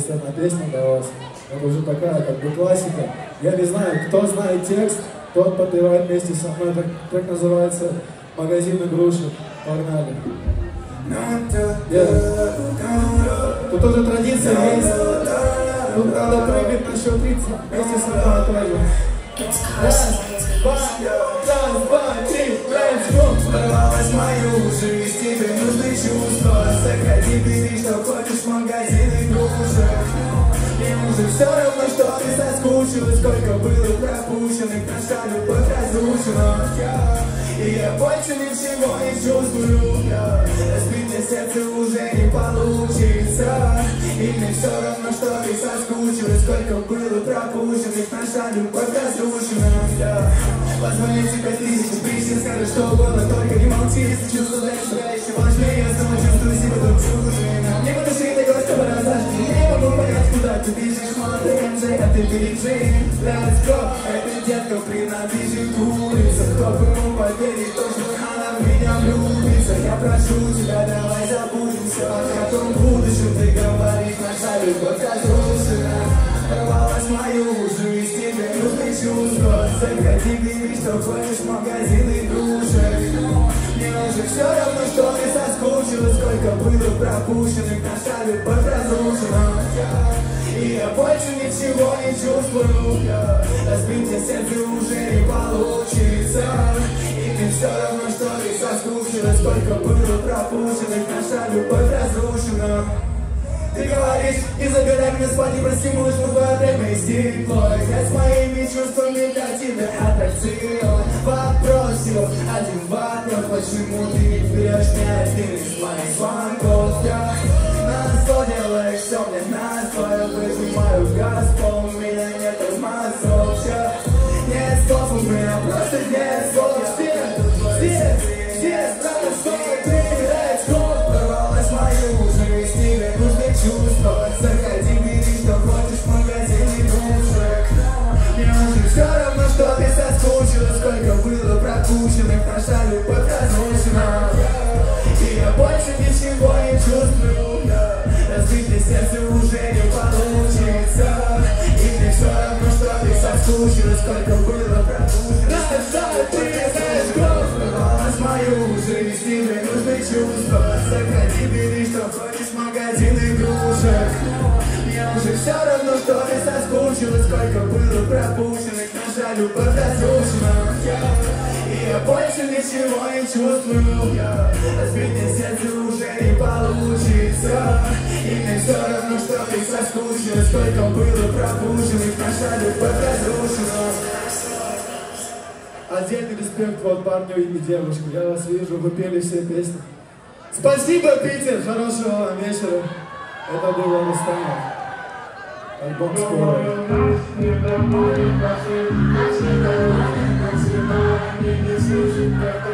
есть одна песня для вас. Это уже такая как бы классика. Я не знаю, кто знает текст, тот подпевает вместе со мной. Так называется «Магазин игрушек». Погнали. Yeah. Тут тоже традиция есть. Тут надо прыгать на счет 30 вместе со мной тоже. Раз, два, три, let's go! Порвалась мою жизнь, тебе нужны чувства. Заходи, бери, что хочешь в магазин игрушек. Мне уже все равно, что ты соскучилась. Сколько было пропущенных, наша любовь разрушена. И я больше ничего не чувствую. Разбитое сердце уже не получится. И мне все равно, что ты соскучилась. Сколько было пропущенных, наша любовь разрушена. Позвони тебе тысячу причин, скажи, что было, только не молчи. Если чувства для тебя еще важнее, я снова чувствую себя тут чужим. Не подуши такой, чтобы разожги. Не могу понять, куда ты бежишь, молодой МЖ, а ты бежишь. Let's go, эта детка принадлежит улице. Кто бы мог поверить, то, что она в меня влюбится. Я прошу тебя, давай забудем все о том будущем. Ты говоришь, наша любовь разрушена. Порвалась мою жизнь, тебе нужны чувства. Заходи, бери, что хочешь в магазин игрушек. Мне уже все равно, что ты соскучилась. Сколько было пропущенных, наша любовь разрушена. И я больше ничего не чувствую. Разбитое сердце уже не получится. И мне все равно, что ты соскучилась. Сколько было пропущенных, наша любовь разрушена. Ты говоришь, не забирай меня спать, не прости, малыш, но твое время истекло. Я с моими чувствами для тебя аттракцион. Вопрос всего, один вопрос, почему ты не берешь меня один из моих звонков? Я на что делаешь все мне на свое, выжимаю газ, у меня нет размазов. Нет слов у меня, просто нет слов. Все страны стоят, let's go. Порвалась мою жизнь, тебе нужны чувства. Заходи, бери, что хочешь в магазин игрушек. Мне уже все равно, что ты соскучилась. Сколько было пропущенных, наша любовь разрушена. И я больше ничего не чувствую. Разбитое сердце уже не получится. И мне все равно, что ты соскучилась. Сколько было пропущенных, let's go. Порвалась мою жизнь, тебе нужны чувства. Заходи, бери, что хочешь в магазин игрушек. Мне уже все равно, что ты соскучилась. Сколько было пропущенных, наша любовь разрушена. И я больше ничего не чувствую. Разбитое сердце уже не получится. И мне все равно, что ты соскучилась. Сколько было пропущенных, наша любовь разрушена. Отдельный респект вот парню и девушке. Я вас вижу, вы пели все песни. Спасибо, Питер! Хорошего вам вечера. Это было Рустамов. Альбом скоро.